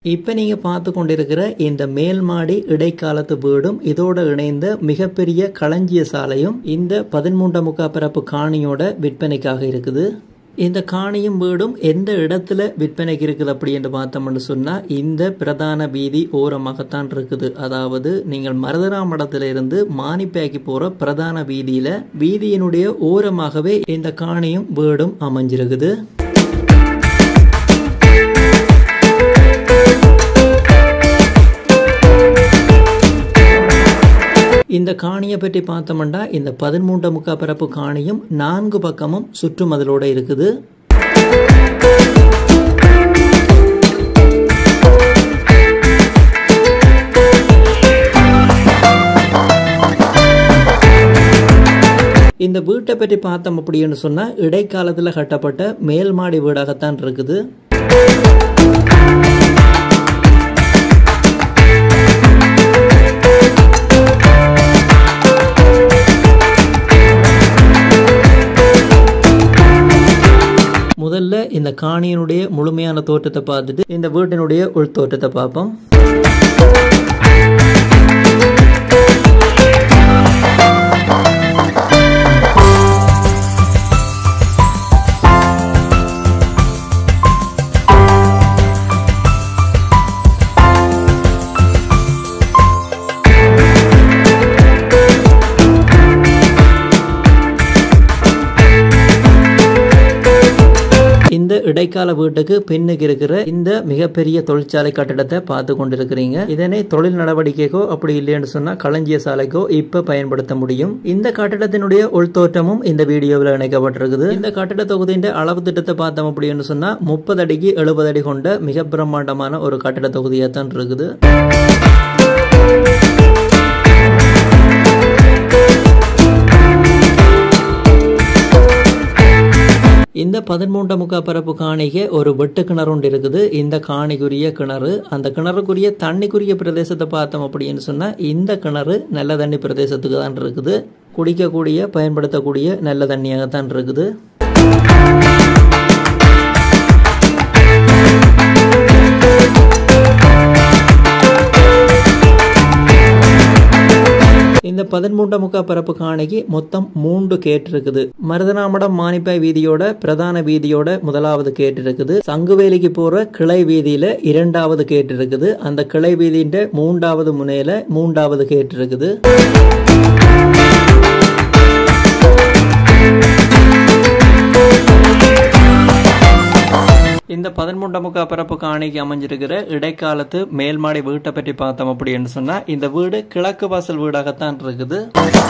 இப்ப நீங்க பார்த்து கொண்டிருக்கிற இந்த மேல் மாடி இடைக்காலத்து வீடும் இதோட இணைந்த மிகப்பெரிய களஞ்சிய சாலையும் இந்த 13.25 பரப்பு காணியோட விற்பனைக்காக இருக்குது. இந்த காணியும் வீடும் எந்த இடத்துல விற்பனைக்கு இருக்குது அப்படின்னு பார்த்தோம்னு சொன்னா இந்த பிரதான வீதி ஓரமாகத்தான் இருக்குது. அதாவது நீங்கள் மருதராமடத்துல இருந்து மானிப்பேக்கி போற பிரதான வீதியினுடைய ஓரமாகவே இந்த காணியும் வீடும் அமைஞ்சிருக்குது. இந்த காணியை பற்றி பார்த்தோம்னா இந்த 13.25 பரப்பு காணியும் 4 பக்கமும் சுற்றுமதிலோட இருக்குது. இந்த வீட்டை பற்றி பார்த்தோம் அப்படின்னு சொன்னா இடைக்காலத்தில் கட்டப்பட்ட மேல் மாடி வீடாகத்தான் இருக்குது. முதல்ல இந்த காணியினுடைய முழுமையான தோற்றத்தை பார்த்துட்டு இந்த வீட்டினுடைய உள் தோற்றத்தை பார்ப்போம். இந்த இடைக்கால வீட்டுக்கு பின்னுக்கு இருக்கிற இந்த மிகப்பெரிய தொழிற்சாலை கட்டடத்தை பார்த்து கொண்டிருக்கிறீங்க. இதனை தொழில் நடவடிக்கைக்கோ அப்படி இல்லைன்னு சொன்னா களஞ்சிய சாலைக்கோ இப்ப பயன்படுத்த முடியும். இந்த கட்டடத்தினுடைய உள்தோற்றமும் இந்த வீடியோவில் இணைக்கப்பட்டிருக்குது. இந்த கட்டட தொகுதியின் அளவு திட்டத்தை பார்த்தோம் அப்படின்னு சொன்னா 30 அடிக்கு 70 அடி கொண்ட மிக பிரம்மாண்டமான ஒரு கட்டட தொகுதியா தான் இருக்குது. இந்த 13.25 பரப்பு காணிக்கு ஒரு வெட்டு கிணறு ஒன்று இருக்குது. இந்த காணிக்குரிய கிணறு, அந்த கிணறுக்குரிய தண்ணிக்குரிய பிரதேசத்தை பார்த்தோம் அப்படின்னு சொன்னா இந்த கிணறு நல்ல தண்ணி பிரதேசத்துக்கு தான் இருக்குது. குடிக்கக்கூடிய பயன்படுத்தக்கூடிய நல்ல தண்ணியாகத்தான் இருக்குது. இந்த 13.25 பரப்பு காணிக்கு மொத்தம் 3 கேட் இருக்குது. மருதனாமடம் மானிப்பாய் வீதியோட பிரதான வீதியோட முதலாவது கேட் இருக்குது. சங்குவேலிக்கு போற கிளை வீதியில 2வது கேட் இருக்குது. அந்த கிளை வீதியின் 3வது முனையில 3வது கேட் இருக்குது. இந்த 13.25 பரப்பு காணிக்கு அமைஞ்சிருக்கிற இடைக்காலத்து மேல்மாடி வீட்டை பற்றி பார்த்தோம் அப்படின்னு சொன்னா இந்த வீடு கிழக்கு வாசல் வீடாகத்தான் இருக்குது.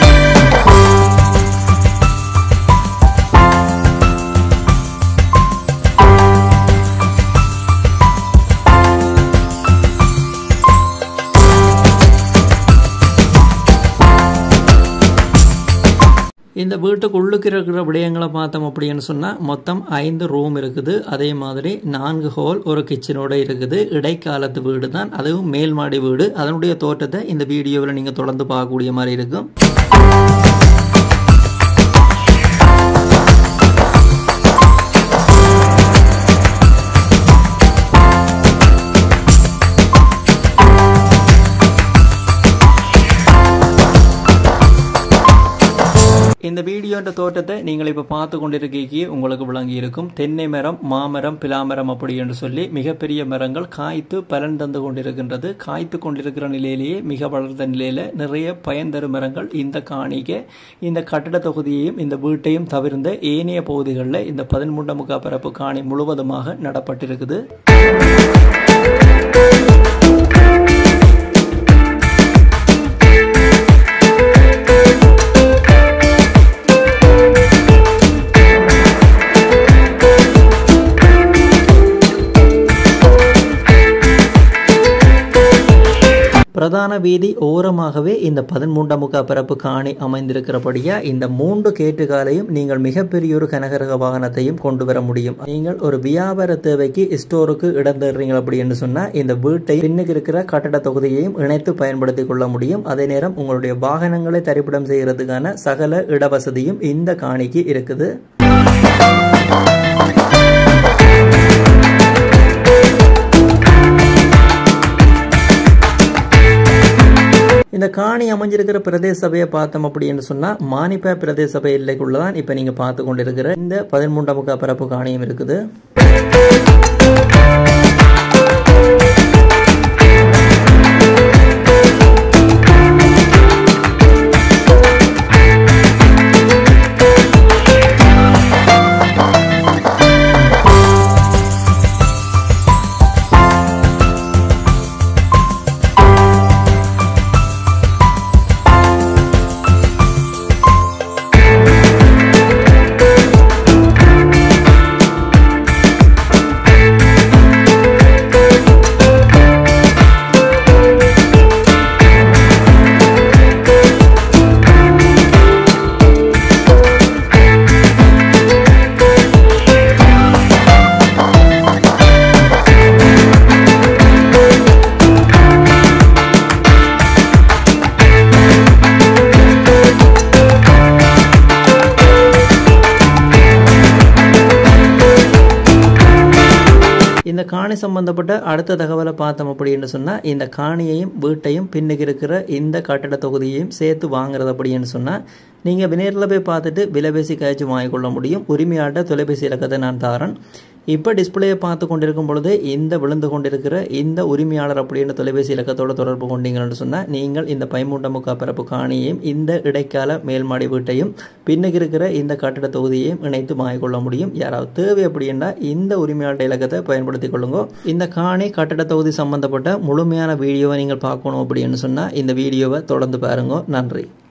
இந்த வீட்டுக்கு உள்ளுக்கு இருக்கிற விடயங்களை பார்த்தோம் அப்படின்னு சொன்னா மொத்தம் 5 ரூம் இருக்குது. அதே மாதிரி 4 ஹால், ஒரு கிச்சனோட இருக்குது. இடைக்காலத்து வீடு தான், அதுவும் மேல் மாடி வீடு. அதனுடைய தோற்றத்தை இந்த வீடியோவில் நீங்க தொடர்ந்து பார்க்கக்கூடிய மாதிரி இருக்கும். இந்த வீடியோன்ற தோட்டத்தை நீங்கள் இப்ப பார்த்து கொண்டிருக்கீங்க உங்களுக்கு விளங்கி இருக்கும். தென்னை மரம், மாமரம், பிலாமரம் அப்படி என்று சொல்லி மிகப்பெரிய மரங்கள் காய்த்து பலன் தந்து கொண்டிருக்கின்றது. காய்த்து கொண்டிருக்கிற நிலையிலேயே மிக வளர்ந்த நிலையில நிறைய பயன் தரும் மரங்கள் இந்த காணிக்க இந்த கட்டட தொகுதியையும் இந்த வீட்டையும் தவிர்ந்த ஏனைய பகுதிகளில் இந்த 13.25 பரப்பு காணி முழுவதுமாக நடப்பட்டிருக்குது. பிரதான வீதி ஓரமாகவே இந்த 13.25 பரப்பு காணி அமைந்திருக்கிறபடியா இந்த 3 கேட்டுகாலையும் நீங்கள் மிகப்பெரிய ஒரு கனகரக வாகனத்தையும் கொண்டு வர முடியும். நீங்கள் ஒரு வியாபார தேவைக்கு ஸ்டோருக்கு இடம் தர்றீங்க அப்படின்னு சொன்னா இந்த வீட்டை பின்னுக்கு இருக்கிற கட்டட தொகுதியையும் இணைத்து பயன்படுத்திக் கொள்ள முடியும். அதே நேரம் உங்களுடைய வாகனங்களை தரிப்பிடம் செய்யறதுக்கான சகல இடவசதியும் இந்த காணிக்கு இருக்குது. இந்த காணி அமைஞ்சிருக்கிற பிரதேச சபையை பார்த்தோம் அப்படின்னு சொன்னா மானிப்பா பிரதேச சபை எல்லைக்குள்ளதான் இப்ப நீங்க பார்த்து கொண்டிருக்கிற இந்த 13 முக்கா பரப்பு காணியும் இருக்குது. இந்த காணி சம்பந்தப்பட்ட அடுத்த தகவலை பார்த்தோம் அப்படின்னு சொன்னா இந்த காணியையும் வீட்டையும் பின்னுக்கு இருக்கிற இந்த கட்டட தொகுதியையும் சேர்த்து வாங்குறது அப்படின்னு சொன்னா நீங்க நேரில் போய் பார்த்துட்டு விலை பேசி கழிச்சு வாங்கிக்கொள்ள முடியும். உரிமையாட்ட தொலைபேசி இலக்கத்தை நான் தாரன். இப்போ டிஸ்பிளேயை பார்த்து கொண்டிருக்கும் பொழுது இந்த விழுந்து கொண்டிருக்கிற இந்த உரிமையாளர் அப்படின்னு தொலைபேசி இலக்கத்தோட தொடர்பு கொண்டீங்கன்னு சொன்னால் நீங்கள் இந்த 13 முக்கா பரப்பு காணியையும் இந்த இடைக்கால மேல்மாடி வீட்டையும் பின்னுக்கு இருக்கிற இந்த கட்டட தொகுதியையும் இணைத்து வாங்கிக்கொள்ள முடியும். யாராவது தேவை அப்படின்னா இந்த உரிமையாளர் இலக்கத்தை பயன்படுத்திக் கொள்ளுங்க. இந்த காணி கட்டட தொகுதி சம்பந்தப்பட்ட முழுமையான வீடியோவை நீங்கள் பார்க்கணும் அப்படின்னு சொன்னால் இந்த வீடியோவை தொடர்ந்து பாருங்க. நன்றி.